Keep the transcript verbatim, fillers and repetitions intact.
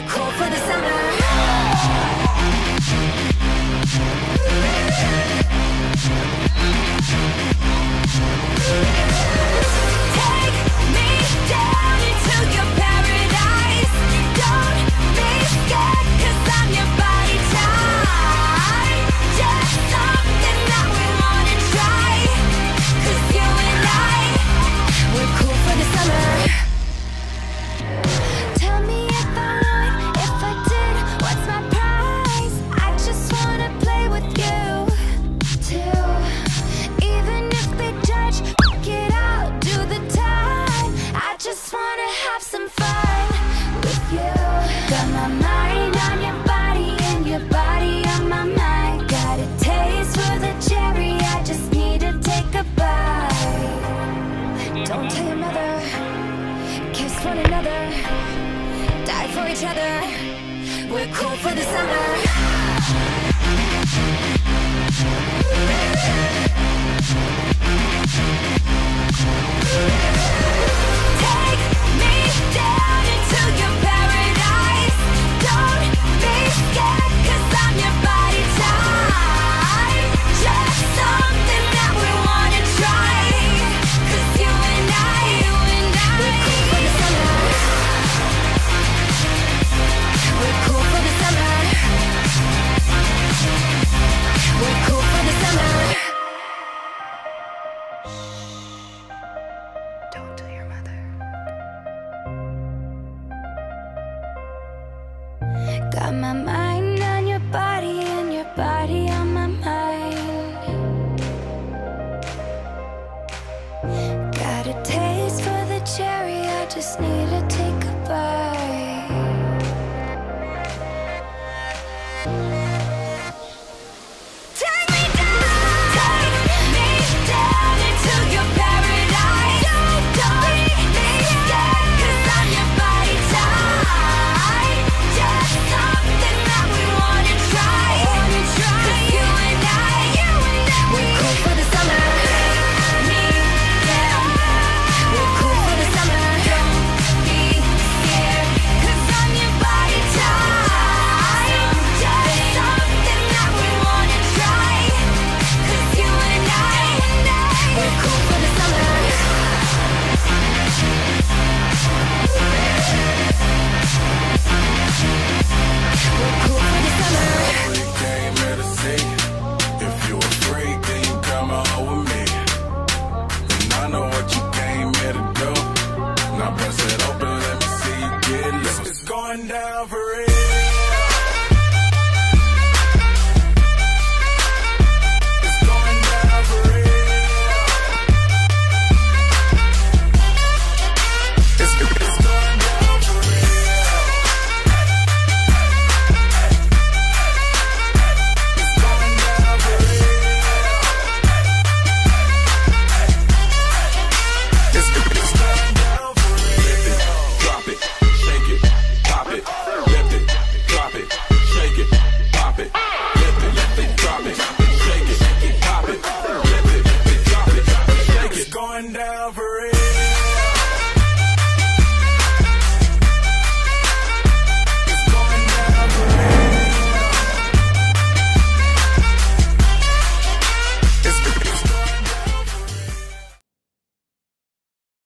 We're cool for the summer. Take me down into your paradise. Don't be scared, 'cause I'm your body type. Just something that we wanna try, 'cause you and I, we're cool for the summer. Tell me if I would, if I did, what's my prize? I just wanna play with you too. Even if they judge, get out, do the time. I just wanna have some fun with you. Got my mind on your body and your body on my mind. Got a taste for the cherry, I just need to take a bite. Don't tell your mother, kiss one another, die for each other. We're cool for the summer. Take me down into your paradise. Don't be scared, 'cause I'm your body type. Just something that we wanna try, 'cause you and I, you and I, we're cool for the summer. We're cool for the summer. We're cool for the summer. Don't tell your mother. Got my mind on your body and your body on my mind. Got a taste for the cherry, I just need to take a bite. Take me down, take me down into your paradise. Don't be scared, 'cause I'm your body type. Just something that we wanna try, 'cause you and I, we're cool for the summer. Me, yeah, we're cool for the summer. Don't be scared, 'cause I'm your body type. Just something that we wanna try, 'cause you and I, we're cool for the summer. We're cool for the summer. We came here to see. If you a freak, then you come on with me. And I know what you came here to do. Now bust it open, let me see you get loose. It's going down for real.